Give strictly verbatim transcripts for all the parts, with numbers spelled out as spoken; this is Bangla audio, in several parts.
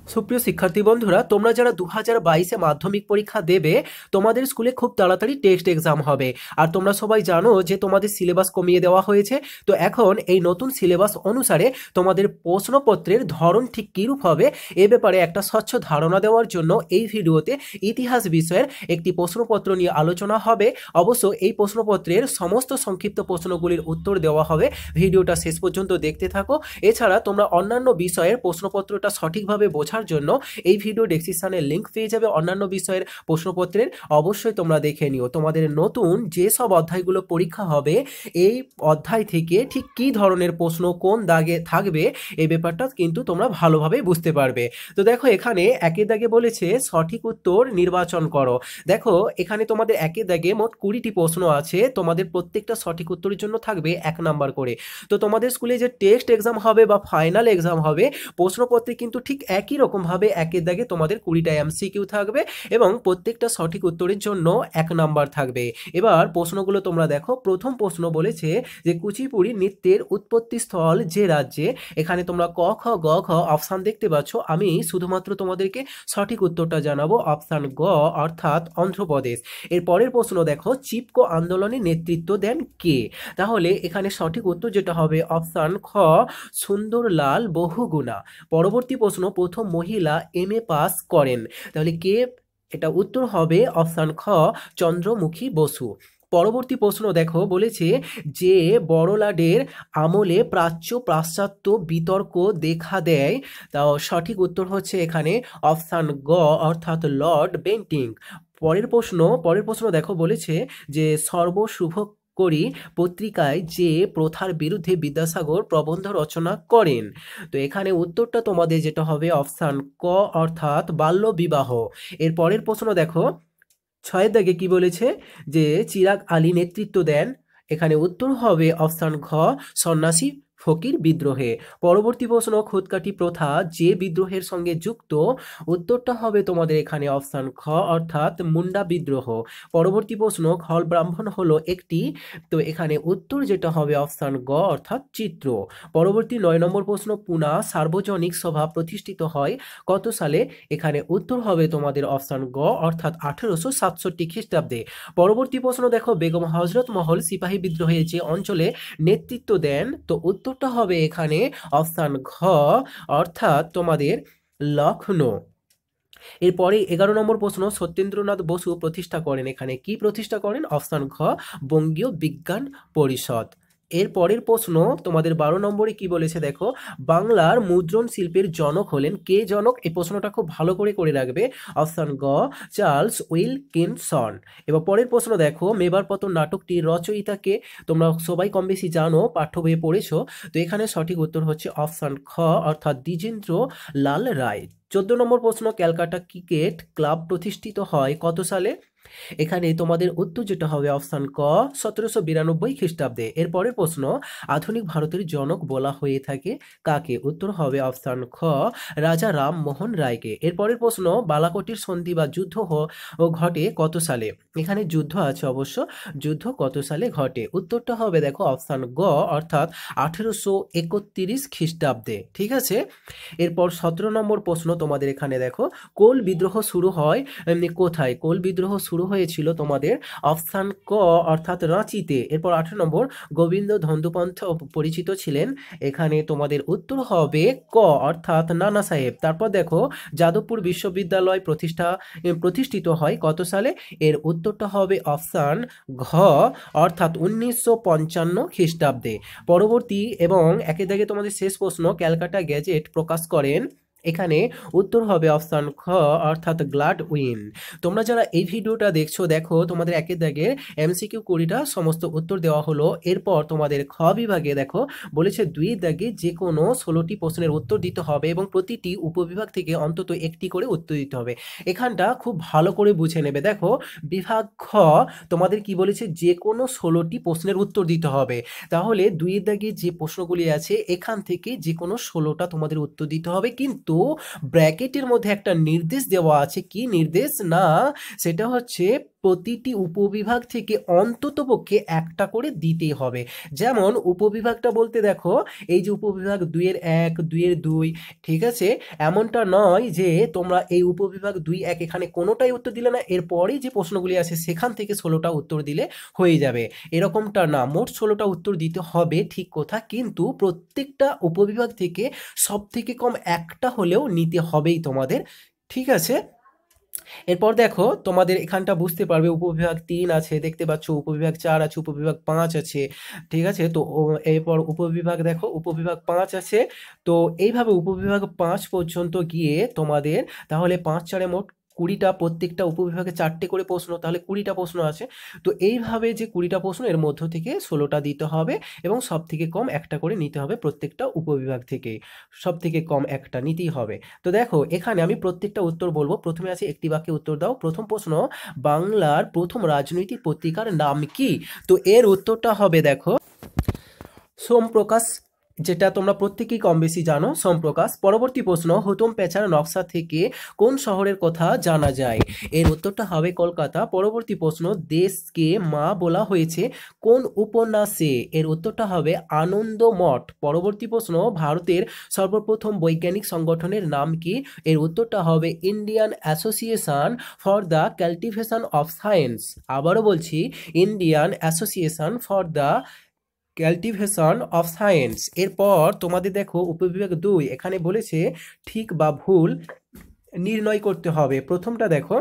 সুপ্রিয় শিক্ষার্থী বন্ধুরা, তোমরা যারা দু হাজার বাইশে মাধ্যমিক পরীক্ষা দেবে, তোমাদের স্কুলে খুব তাড়াতাড়ি টেস্ট এক্সাম হবে। আর তোমরা সবাই জানো যে তোমাদের সিলেবাস কমিয়ে দেওয়া হয়েছে। তো এখন এই নতুন সিলেবাস অনুসারে তোমাদের প্রশ্নপত্রের ধরন ঠিক কীরূপ হবে এ ব্যাপারে একটা স্বচ্ছ ধারণা দেওয়ার জন্য এই ভিডিওতে ইতিহাস বিষয়ের একটি প্রশ্নপত্র নিয়ে আলোচনা হবে। অবশ্য এই প্রশ্নপত্রের সমস্ত সংক্ষিপ্ত প্রশ্নগুলির উত্তর দেওয়া হবে। ভিডিওটা শেষ পর্যন্ত দেখতে থাকো। এছাড়া তোমরা অন্যান্য বিষয়ের প্রশ্নপত্রটা সঠিকভাবে বোঝার জন্য এই ভিডিও ডেসক্রিপশনে লিংক পেয়ে যাবে অন্যান্য বিষয়ের প্রশ্নপত্রের। অবশ্যই তোমরা দেখে নিও। তোমাদের নতুন যে সব অধ্যায়গুলো পরীক্ষা হবে, এই অধ্যায় থেকে ঠিক কী ধরনের প্রশ্ন কোন দাগে থাকবে এই ব্যাপারটা কিন্তু তোমরা ভালোভাবে বুঝতে পারবে। তো দেখো, এখানে একের দাগে বলেছে সঠিক উত্তর নির্বাচন করো। দেখো, এখানে তোমাদের একের দাগে মোট কুড়িটি প্রশ্ন আছে। তোমাদের প্রত্যেকটা সঠিক উত্তরের জন্য থাকবে এক নাম্বার করে। তো তোমাদের স্কুলে যে টেস্ট এক্সাম হবে বা ফাইনাল এক্সাম হবে, প্রশ্নপত্রে কিন্তু ঠিক একই রকমভাবে একের দাগে তোমাদের কুড়িটা এমসিকিউ থাকবে এবং প্রত্যেকটা সঠিক উত্তরের জন্য এক নাম্বার থাকবে। এবার প্রশ্নগুলো তোমরা দেখো। প্রথম প্রশ্ন বলেছে যে কুচিপুড়ি নৃত্যের উৎপত্তি স্থল যে রাজ্যে। এখানে তোমরা ক খ গ ঘ অপশান দেখতে পাচ্ছ। আমি শুধুমাত্র তোমাদেরকে সঠিক উত্তরটা জানাবো, অপশান গ অর্থাৎ অন্ধ্রপ্রদেশ। এর পরের প্রশ্ন দেখো, চিপকো আন্দোলনে নেতৃত্ব দেন কে? তাহলে এখানে সঠিক উত্তর যেটা হবে অপশান খ সুন্দরলাল বহুগুণা। পরবর্তী প্রশ্ন, প্রথম মহিলা এম এ পাস করেন। তাহলে কে? এটা উত্তর হবে অপশান খ চন্দ্রমুখী বসু। পরবর্তী প্রশ্ন দেখো, বলেছে যে বড়লাটের আমলে প্রাচ্য পাশ্চাত্য বিতর্ক দেখা দেয়। তাও সঠিক উত্তর হচ্ছে এখানে অপশান গ অর্থাৎ লর্ড বেন্টিং। পরের প্রশ্ন পরের প্রশ্ন দেখো, বলেছে যে সর্বশুভ করি পত্রিকায় যে প্রথার বিরুদ্ধে বিদ্যাসাগর প্রবন্ধ রচনা করেন। তো এখানে উত্তরটা তোমাদের যেটা হবে অপশান ক অর্থাৎ বাল্য বিবাহ। এর পরের প্রশ্ন দেখো, ছয়ের দাগে কি বলেছে যে চিরাগ আলী নেতৃত্ব দেন। এখানে উত্তর হবে অপশান ঘ সন্ন্যাসী ফকির বিদ্রোহে। পরবর্তী প্রশ্ন, খুদকাঠি প্রথা যে বিদ্রোহের সঙ্গে যুক্ত। উত্তরটা হবে তোমাদের এখানে অপশান খ অর্থাৎ মুন্ডা বিদ্রোহ। পরবর্তী প্রশ্ন, খল ব্রাহ্মণ হলো একটি। তো এখানে উত্তর যেটা হবে অপশান গ অর্থাৎ চিত্র। পরবর্তী নয় নম্বর প্রশ্ন, পুনা সার্বজনিক সভা প্রতিষ্ঠিত হয় কত সালে? এখানে উত্তর হবে তোমাদের অপশান গ অর্থাৎ আঠেরোশো সাতষট্টি খ্রিস্টাব্দে। পরবর্তী প্রশ্ন দেখো, বেগম হজরত মহল সিপাহী বিদ্রোহে যে অঞ্চলে নেতৃত্ব দেন। তো উত্তরটা হবে এখানে অপশান ঘ অর্থাৎ তোমাদের লখনৌ। এরপরে এগারো নম্বর প্রশ্ন, সত্যেন্দ্রনাথ বসু প্রতিষ্ঠা করেন। এখানে কি প্রতিষ্ঠা করেন? অপশান ঘ বঙ্গীয় বিজ্ঞান পরিষদ। এর পরের প্রশ্ন তোমাদের বারো নম্বরে কি বলেছে দেখো, বাংলার মুদ্রণ শিল্পের জনক হলেন কে? জনক, এই প্রশ্নটা খুব ভালো করে করে রাখবে। অপশান গ চার্লস উইলকিনসন। এবার পরের প্রশ্ন দেখো, মেবার পতন নাটকটির রচয়িতাকে? তোমরা সবাই কম বেশি জানো, পাঠ্য বইয়ে পড়েছো। তো এখানে সঠিক উত্তর হচ্ছে অপশান খ অর্থাৎ দ্বিজেন্দ্র লাল রায়। চোদ্দ নম্বর প্রশ্ন, ক্যালকাটা ক্রিকেট ক্লাব প্রতিষ্ঠিত হয় কত সালে? এখানে তোমাদের উত্তর যেটা হবে অপশান ক সতেরোশো বিরানব্বই খ্রিস্টাব্দে। এর পরের প্রশ্ন, আধুনিক ভারতের জনক বলা হয়ে থাকে কাকে? উত্তর হবে অপশান খ রাজা রামমোহন রায়কে। এর পরের প্রশ্ন, বালাকোটের সন্ধি বা যুদ্ধ ঘটে কত সালে? এখানে যুদ্ধ আছে অবশ্য, যুদ্ধ কত সালে ঘটে? উত্তরটা হবে দেখো অপশান গ অর্থাৎ আঠেরোশো একত্রিশ খ্রিস্টাব্দে। ঠিক আছে। এরপর সতেরো নম্বর প্রশ্ন তোমাদের এখানে দেখো, কোল বিদ্রোহ শুরু হয় কোথায়? কোল বিদ্রোহ শুরু হয়েছিল তোমাদের অপশান ক অর্থাৎ রাঁচিতে। এরপর আঠারো নম্বর, গোবিন্দ ধন্দুপন্থ পরিচিত ছিলেন। এখানে তোমাদের উত্তর হবে ক অর্থাৎ নানা সাহেব। তারপর দেখো, যাদবপুর বিশ্ববিদ্যালয় প্রতিষ্ঠা প্রতিষ্ঠিত হয় কত সালে? এর উত্তরটা হবে অপশান ঘ অর্থাৎ উনিশশো পঞ্চান্ন খ্রিস্টাব্দে। পরবর্তী এবং একে দাগে তোমাদের শেষ প্রশ্ন, ক্যালকাটা গ্যাজেট প্রকাশ করেন। এখানে উত্তর হবে অপশান খ অর্থাৎ গ্লাডউইন। তোমরা যারা এই ভিডিওটা দেখছো, দেখো তোমাদের একের দাগের এমসিকিউ কুড়িটা সমস্ত উত্তর দেওয়া হলো। এরপর তোমাদের খ বিভাগে দেখো বলেছে দুই দাগে যে কোনো ষোলোটি প্রশ্নের উত্তর দিতে হবে এবং প্রতিটি উপবিভাগ থেকে অন্তত একটি করে উত্তর দিতে হবে। এখানটা খুব ভালো করে বুঝে নেবে। দেখো, বিভাগ খ তোমাদের কি বলেছে, যে কোনো ষোলোটি প্রশ্নের উত্তর দিতে হবে। তাহলে দুই দাগে যে প্রশ্নগুলি আছে এখান থেকে যে কোনো ষোলোটা তোমাদের উত্তর দিতে হবে, কিন্তু ব্র্যাকেটের মধ্যে একটা নির্দেশ দেওয়া আছে। কি নির্দেশ? না, সেটা হচ্ছে প্রতিটি উপবিভাগ থেকে অন্ততপক্ষে একটা করে দিতেই হবে। যেমন উপবিভাগটা বলতে দেখো এই যে উপবিভাগ দুইয়ের এক, দুইয়ের দুই, ঠিক আছে, এমনটা নয় যে তোমরা এই উপবিভাগ দুই এক এখানে কোনোটাই উত্তর দিলে না, এরপরেই যে প্রশ্নগুলি আছে সেখান থেকে ষোলোটা উত্তর দিলে হয়ে যাবে, এরকমটা না। মোট ষোলোটা উত্তর দিতে হবে ঠিক কথা, কিন্তু প্রত্যেকটা উপবিভাগ থেকে সব থেকে কম একটা হলেও নিতে হবেই তোমাদের, ঠিক আছে। এরপর দেখো তোমাদের এখানটা বুঝতে পারবে উপবিভাগ তিন আছে, দেখতে পাচ্ছ উপবিভাগ চার আছে, উপবিভাগ পাঁচ আছে, ঠিক আছে। তো এরপর উপবিভাগ দেখো উপবিভাগ পাঁচ আছে। তো এইভাবে উপবিভাগ পাঁচ পর্যন্ত গিয়ে তোমাদের তাহলে পাঁচ চারে মোট কুড়িটা, প্রত্যেকটা উপবিভাগে চারটে করে প্রশ্ন, তাহলে কুড়িটা প্রশ্ন আছে। তো এইভাবে যে কুড়িটা প্রশ্ন এর মধ্য থেকে ষোলোটা দিতে হবে এবং সব থেকে কম একটা করে নিতে হবে প্রত্যেকটা উপবিভাগ থেকে, সব থেকে কম একটা নিতেই হবে। তো দেখো এখানে আমি প্রত্যেকটা উত্তর বলবো। প্রথমে আছে একটি বাক্যে উত্তর দাও। প্রথম প্রশ্ন, বাংলার প্রথম রাজনৈতিক পত্রিকার নাম কি? তো এর উত্তরটা হবে দেখো সোমপ্রকাশ, যেটা তোমরা প্রত্যেকেই কম বেশি জানো, সোমপ্রকাশ। পরবর্তী প্রশ্ন, হুতুম প্যাঁচার নকশা থেকে কোন শহরের কথা জানা যায়? এর উত্তরটা হবে কলকাতা। পরবর্তী প্রশ্ন, দেশকে মা বলা হয়েছে কোন উপন্যাসে? এর উত্তরটা হবে আনন্দমঠ। পরবর্তী প্রশ্ন, ভারতের সর্বপ্রথম বৈজ্ঞানিক সংগঠনের নাম কি? এর উত্তরটা হবে Indian association for the cultivation of science. আবারও বলছি, Indian association for the cultivation of science. এরপর তোমাদের দেখো উপবিভাগ দুই, এখানে বলেছে ঠিক বা ভুল নির্ণয় করতে হবে। প্রথমটা দেখো,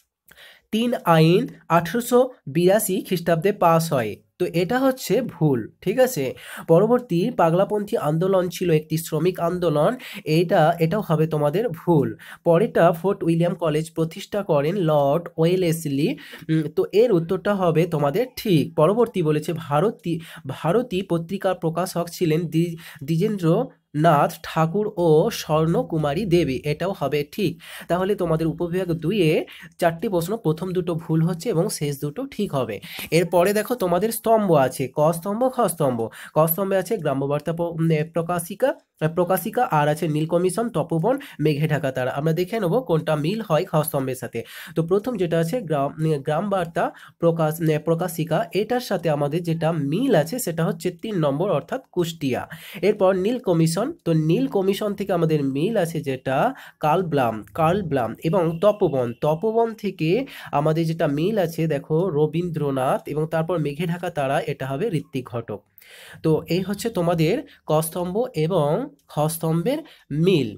তিন আইন আঠারোশো বিরাশি খ্রিস্টাব্দে পাস হয়, তো এটা হচ্ছে ভুল, ঠিক আছে। পরবর্তী পাগলাপন্থী আন্দোলন ছিল একটি শ্রমিক আন্দোলন, এইটা এটাও হবে তোমাদের ভুল। পরেরটা, ফোর্ট উইলিয়াম কলেজ প্রতিষ্ঠা করেন লর্ড ওয়েলেসলি, তো এর উত্তরটা হবে তোমাদের ঠিক। পরবর্তী বলেছে ভারতী ভারতী পত্রিকার প্রকাশক ছিলেন দ্বিজেন্দ্র নাথ ঠাকুর ও স্বর্ণকুমারী দেবী, এটাও হবে ঠিক। তাহলে তোমাদের উপবিভাগ দুইয়ে চারটি প্রশ্ন, প্রথম দুটো ভুল হচ্ছে এবং শেষ দুটো ঠিক হবে। এরপরে দেখো তোমাদের স্তম্ভ আছে, ক স্তম্ভ খ স্তম্ভ। ক স্তম্ভে আছে গ্রাম্যবার্তা প্রকাশিকা প্রকাশিকা আর আছে নীল কমিশন, তপোবন, মেঘে ঢাকা তারা। আমরা দেখে নেবো কোনটা মিল হয় খ স্তম্ভের সাথে। তো প্রথম যেটা আছে গ্রাম গ্রাম বার্তা প্রকাশ প্রকাশিকা, এটার সাথে আমাদের যেটা মিল আছে সেটা হচ্ছে তিন নম্বর অর্থাৎ কুষ্টিয়া। এরপর নীল কমিশন, তো নীল কমিশন থেকে আমাদের মিল আছে যেটা কালব্লাম কালব্লাম এবং তপোবন, তপোবন থেকে আমাদের যেটা মিল আছে দেখো রবীন্দ্রনাথ, এবং তারপর মেঘে ঢাকা তারা, এটা হবে ঋত্বিক ঘটক। তো এই হচ্ছে তোমাদের ক স্তম্ভ এবং খ স্তম্ভের মিল।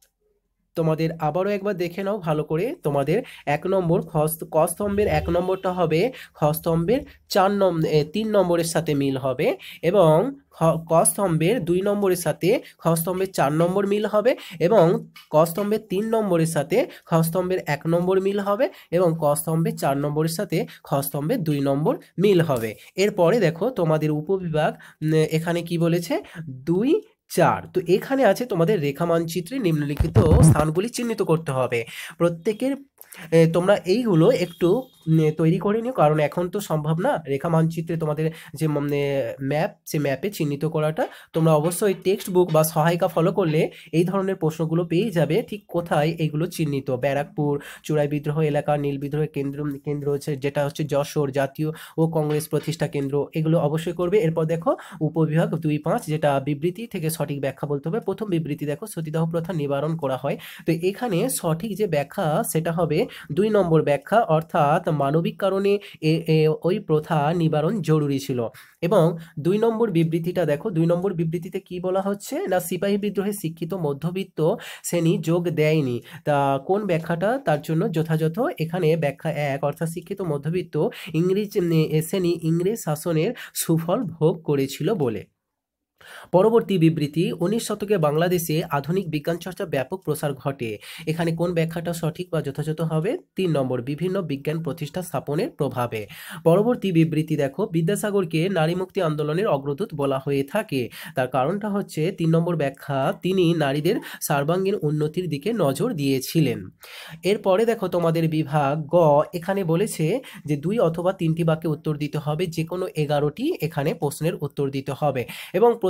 তোমাদের আবারও একবার দেখে নাও ভালো করে। তোমাদের এক নম্বর ক স্তম্ভের এক নম্বরটা হবে খ স্তম্ভের চার নম্বর তিন নম্বরের সাথে মিল হবে, এবং ক স্তম্ভের দুই নম্বরের সাথে খ স্তম্ভের চার নম্বর মিল হবে, এবং ক স্তম্ভের তিন নম্বরের সাথে খ স্তম্ভের এক নম্বর মিল হবে, এবং ক স্তম্ভের চার নম্বরের সাথে খ স্তম্ভের দুই নম্বর মিল হবে। এরপরে দেখো তোমাদের উপবিভাগ এখানে কি বলেছে, দুই চার। তো এখানে আছে তোমাদের রেখা মানচিত্রে নিম্নলিখিত স্থানগুলি চিহ্নিত করতে হবে। প্রত্যেকের তোমরা এইগুলো একটু তৈরি করে নিও, কারণ এখন তো সম্ভব না রেখা মানচিত্রে তোমাদের যে ম্যাপ, সে ম্যাপে চিহ্নিত করাটা। তোমরা অবশ্যই টেক্সট বুক বা সহায়িকা ফলো করলে এই ধরনের প্রশ্নগুলো পেয়ে যাবে, ঠিক কোথায় এইগুলো চিহ্নিত। ব্যারাকপুর, চুরাই বিদ্রোহ এলাকা, নীল বিদ্রোহের কেন্দ্র কেন্দ্র হচ্ছে যেটা হচ্ছে যশোর জাতীয় ও কংগ্রেস প্রতিষ্ঠা কেন্দ্র, এগুলো অবশ্যই করবে। এরপর দেখো উপবিভাগ দুই পাঁচ, যেটা বিবৃতি থেকে সঠিক ব্যাখ্যা বলতে হবে। প্রথম বিবৃতি দেখো সতীদাহ প্রথা নিবারণ করা হয়, তো এখানে সঠিক যে ব্যাখ্যা সেটা হবে দুই নম্বর ব্যাখ্যা, অর্থাৎ মানবিক কারণে ওই প্রথা নিবারণ জরুরি ছিল। এবং দুই নম্বর বিবৃতিটা দেখো, দুই নম্বর বিবৃতিতে কি বলা হচ্ছে না, সিপাহী বিদ্রোহে শিক্ষিত মধ্যবিত্ত শ্রেণী যোগ দেয়নি। তা কোন ব্যাখ্যাটা তার জন্য যথাযথ? এখানে ব্যাখ্যা এক, অর্থাৎ শিক্ষিত মধ্যবিত্ত ইংরেজ শ্রেণী ইংরেজ শাসনের সুফল ভোগ করেছিল বলে। পরবর্তী বিবৃতি, উনিশ শতকে বাংলাদেশে আধুনিক বিজ্ঞান চর্চা ব্যাপক প্রসার ঘটে। এখানে কোন ব্যাখ্যাটা সঠিক বা যথাযথ হবে? তিন নম্বর, বিভিন্ন বিজ্ঞান প্রতিষ্ঠা স্থাপনের প্রভাবে। পরবর্তী বিবৃতি দেখো, বিদ্যাসাগরকে নারী মুক্তি আন্দোলনের অগ্রদূত বলা হয়ে থাকে। তার কারণটা হচ্ছে তিন নম্বর ব্যাখ্যা, তিনি নারীদের সর্বাঙ্গীন উন্নতির দিকে নজর দিয়েছিলেন। এরপরে দেখো তোমাদের বিভাগ গ, এখানে বলেছে যে দুই অথবা তিনটি বাক্যে উত্তর দিতে হবে, যে কোনো এগারোটি এখানে প্রশ্নের উত্তর দিতে হবে, এবং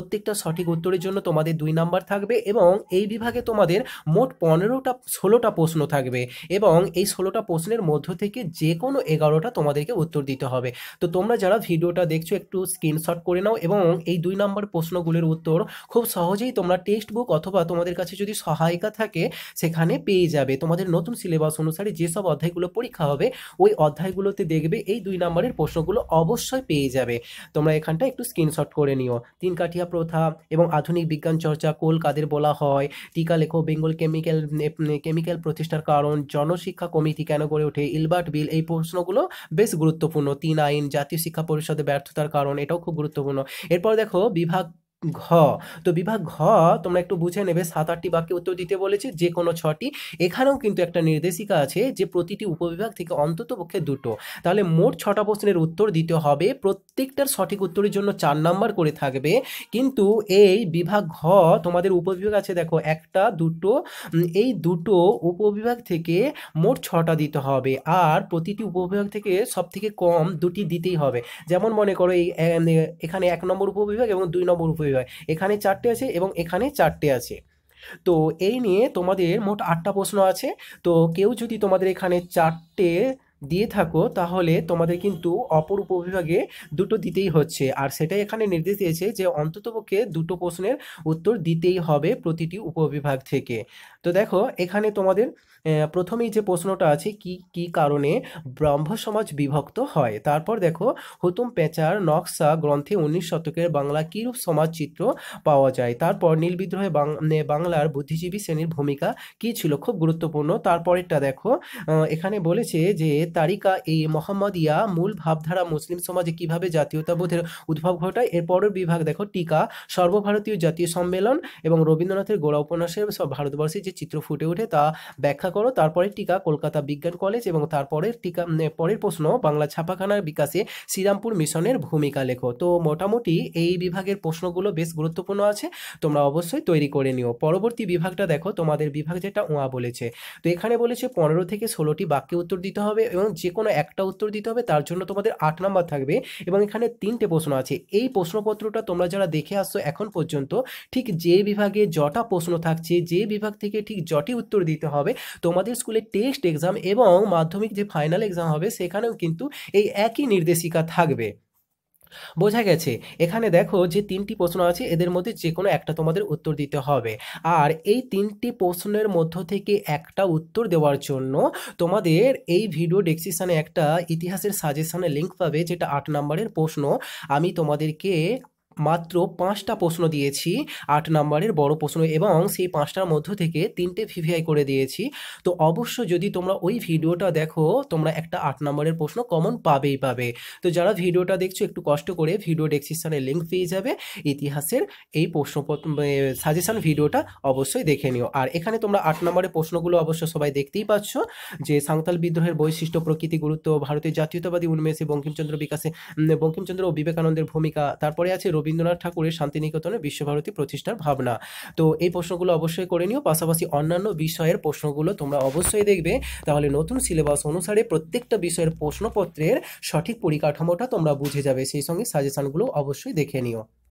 প্রত্যেকটা সঠিক উত্তরের জন্য তোমাদের দুই নাম্বার থাকবে এবং এই বিভাগে তোমাদের মোট পনেরোটা ষোলোটা প্রশ্ন থাকবে এবং এই ষোলোটা প্রশ্নের মধ্য থেকে যে কোনো এগারোটা তোমাদেরকে উত্তর দিতে হবে। তো তোমরা যারা ভিডিওটা দেখছো একটু স্ক্রিনশট করে নাও এবং এই দুই নাম্বার প্রশ্নগুলোর উত্তর খুব সহজেই তোমরা টেক্সট বুক অথবা তোমাদের কাছে যদি সহায়িকা থাকে সেখানে পেয়ে যাবে। তোমাদের নতুন সিলেবাস অনুসারে যেসব অধ্যায়গুলো পরীক্ষা হবে ওই অধ্যায়গুলোতে দেখবে এই দুই নাম্বারের প্রশ্নগুলো অবশ্যই পেয়ে যাবে। তোমরা এখানটা একটু স্ক্রিনশট করে নিও। তিন কাঠিয়া প্রথা এবং আধুনিক বিজ্ঞান চর্চা কোল কাদের বলা হয়, টিকা লেখো, বেঙ্গল কেমিক্যাল কেমিক্যাল প্রতিষ্ঠার কারণ, জনশিক্ষা কমিটি কেন গড়ে ওঠে, ইলবার্ট বিল, এই প্রশ্নগুলো বেশ গুরুত্বপূর্ণ। তিন আইন, জাতীয় শিক্ষা পরিষদে ব্যর্থতার কারণ, এটাও খুব গুরুত্বপূর্ণ। এরপর দেখো বিভাগ ঘ। তো বিভাগ ঘ তোমরা একটু বুঝে নেবে, সাত আটটি বাক্যে উত্তর দিতে বলেছে, যে কোনো ছটি। এখানেও কিন্তু একটা নির্দেশিকা আছে যে প্রতিটি উপবিভাগ থেকে অন্তত পক্ষে দুটো, তাহলে মোট ছটা প্রশ্নের উত্তর দিতে হবে। প্রত্যেকটার সঠিক উত্তরের জন্য চার নাম্বার করে থাকবে। কিন্তু এই বিভাগ ঘ তোমাদের উপবিভাগ আছে দেখো একটা দুটো, এই দুটো উপবিভাগ থেকে মোট ছটা দিতে হবে আর প্রতিটি উপবিভাগ থেকে সব থেকে কম দুটি দিতেই হবে। যেমন মনে করো এই এখানে এক নম্বর উপবিভাগ এবং দুই নম্বর উপবিভাগ, এখানে চারটে আছে এবং এখানে চারটে আছে। তো এই নিয়ে তোমাদের মোট আটটা প্রশ্ন আছে। তো কেউ যদি তোমাদের এখানে চারটে দিয়ে থাকো তাহলে তোমাদের কিন্তু অপর উপবিভাগে দুটো দিতেই হচ্ছে, আর সেটাই এখানে নির্দেশ দিয়েছে যে অন্ততপক্ষে দুটো প্রশ্নের উত্তর দিতেই হবে প্রতিটি উপবিভাগ থেকে। তো দেখো এখানে তোমাদের প্রথমেই যে প্রশ্নটা আছে, কি কি কারণে ব্রাহ্ম সমাজ বিভক্ত হয়। তারপর দেখো হুতুম পেঁচার নকশা গ্রন্থে উনিশ শতকের বাংলা কিরূপ সমাজ চিত্র পাওয়া যায়। তারপর নীল বিদ্রোহে বাংলার বুদ্ধিজীবী শ্রেণীর ভূমিকা কি ছিল, খুব গুরুত্বপূর্ণ। তারপরেরটা দেখো এখানে বলেছে যে তারিকা এই মোহাম্মদিয়া মূল ভাবধারা মুসলিম সমাজে কিভাবে জাতীয়তাবোধের উদ্ভব ঘটায়। এরপরের বিভাগ দেখো টিকা সর্বভারতীয় জাতীয় সম্মেলন এবং রবীন্দ্রনাথের গোড়া উপন্যাসের ভারতবর্ষে যে চিত্র ফুটে ওঠে তা ব্যাখ্যা করো। তারপরে টিকা কলকাতা বিজ্ঞান কলেজ এবং তারপরের টিকা পরের প্রশ্ন বাংলা ছাপাখানার বিকাশে শ্রীরামপুর মিশনের ভূমিকা লেখো। তো মোটামুটি এই বিভাগের প্রশ্নগুলো বেশ গুরুত্বপূর্ণ আছে, তোমরা অবশ্যই তৈরি করে নিও। পরবর্তী বিভাগটা দেখো তোমাদের বিভাগ যেটা ওয়া বলেছে। তো এখানে বলেছে পনেরো থেকে ষোলোটি বাক্যে উত্তর দিতে হবে এবং যে কোনো একটা উত্তর দিতে হবে, তার জন্য তোমাদের আট নাম্বার থাকবে এবং এখানে তিনটে প্রশ্ন আছে। এই প্রশ্নপত্রটা তোমরা যারা দেখে আসছো এখন পর্যন্ত, ঠিক যে বিভাগে যটা প্রশ্ন থাকছে, যে বিভাগ থেকে ঠিক যটি উত্তর দিতে হবে, তোমাদের স্কুলে টেস্ট এক্সাম এবং মাধ্যমিক যে ফাইনাল এক্সাম হবে সেখানেও কিন্তু এই একই নির্দেশিকা থাকবে। বোঝা গেছে? এখানে দেখো যে তিনটি প্রশ্ন আছে, এদের মধ্যে যে কোনো একটা তোমাদের উত্তর দিতে হবে আর এই তিনটি প্রশ্নের মধ্য থেকে একটা উত্তর দেওয়ার জন্য তোমাদের এই ভিডিও ডেসক্রিপশনে একটা ইতিহাসের সাজেশনের লিঙ্ক পাবে, যেটা আট নম্বরের প্রশ্ন। আমি তোমাদেরকে মাত্র পাঁচটা প্রশ্ন দিয়েছি, আট নম্বরের বড় প্রশ্ন, এবং সেই পাঁচটার মধ্য থেকে তিনটে ভিভিআই করে দিয়েছি। তো অবশ্য যদি তোমরা ওই ভিডিওটা দেখো তোমরা একটা আট নম্বরের প্রশ্ন কমন পাবেই পাবে। তো যারা ভিডিওটা দেখছো একটু কষ্ট করে ভিডিও ডেসক্রিপশনে লিঙ্ক পেয়ে যাবে ইতিহাসের এই প্রশ্ন সাজেশন ভিডিওটা অবশ্যই দেখে নিও। আর এখানে তোমরা আট নম্বরের প্রশ্নগুলো অবশ্য সবাই দেখতেই পাচ্ছ, যে সাঁওতাল বিদ্রোহের বৈশিষ্ট্য, প্রকৃতি, গুরুত্ব, ভারতের জাতীয়তাবাদী উন্মেষে বঙ্কিমচন্দ্র বিকাশে বঙ্কিমচন্দ্র ও বিবেকানন্দের ভূমিকা, তারপরে আছে রবীন্দ্রনাথ ঠাকুরের শান্তিনিকেতনে বিশ্বভারতী প্রতিষ্ঠার ভাবনা। তো এই প্রশ্নগুলো অবশ্যই করে নিও, পাশাপাশি অন্যান্য বিষয়ের প্রশ্নগুলো তোমরা অবশ্যই দেখবে, তাহলে নতুন সিলেবাস অনুসারে প্রত্যেকটা বিষয়ের প্রশ্নপত্রের সঠিক পরিকাঠামোটা তোমরা বুঝে যাবে। সেই সঙ্গে সাজেশনগুলো অবশ্যই দেখে নিও।